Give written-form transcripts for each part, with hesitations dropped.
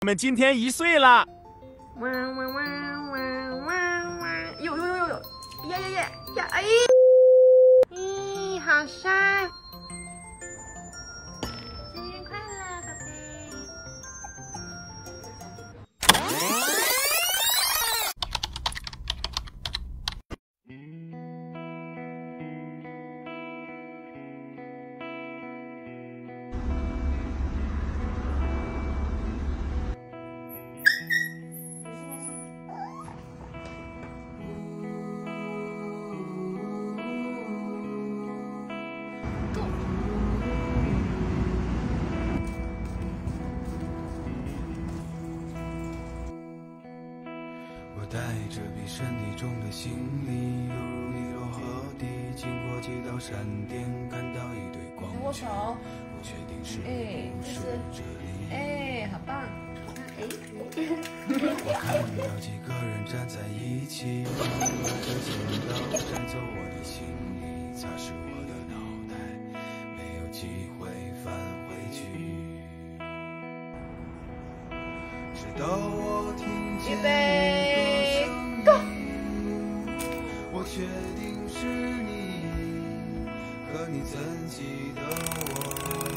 们今天1岁了。 汪汪汪汪汪汪！有，呀！哎，咦，好帅！生日快乐，宝贝！ 我带着比身体重的行李，犹如尼罗河底，经过几道闪电，看到一堆光圈。不确定是不是这里。 哎，好棒！ 我看到几个人站在一起，拿着剪刀摘走我的行李，擦拭我的脑袋，没有机会返回去。直到我听见一个声音，我确定是你，可你怎记得我？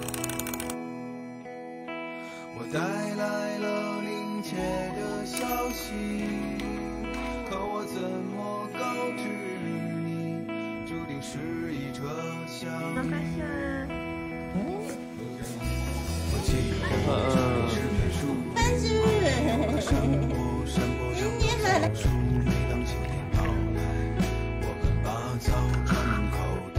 我带来了临切的消息，可我怎么告知你，注定是一车相遇。我记得这里是片树，山坡上的草树，每当秋天到来，我们把草装口袋。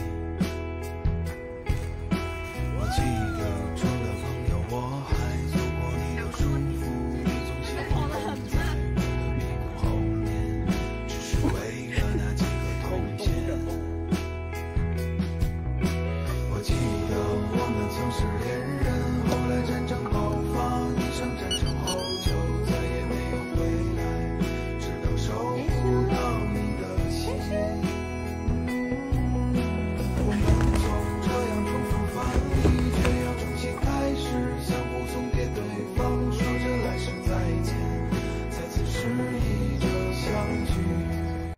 我记得除了朋友，我还做过你的舒服，你总喜欢跟在我的屁股后面，只是为了那几个铜钱。我记得我们曾是恋人。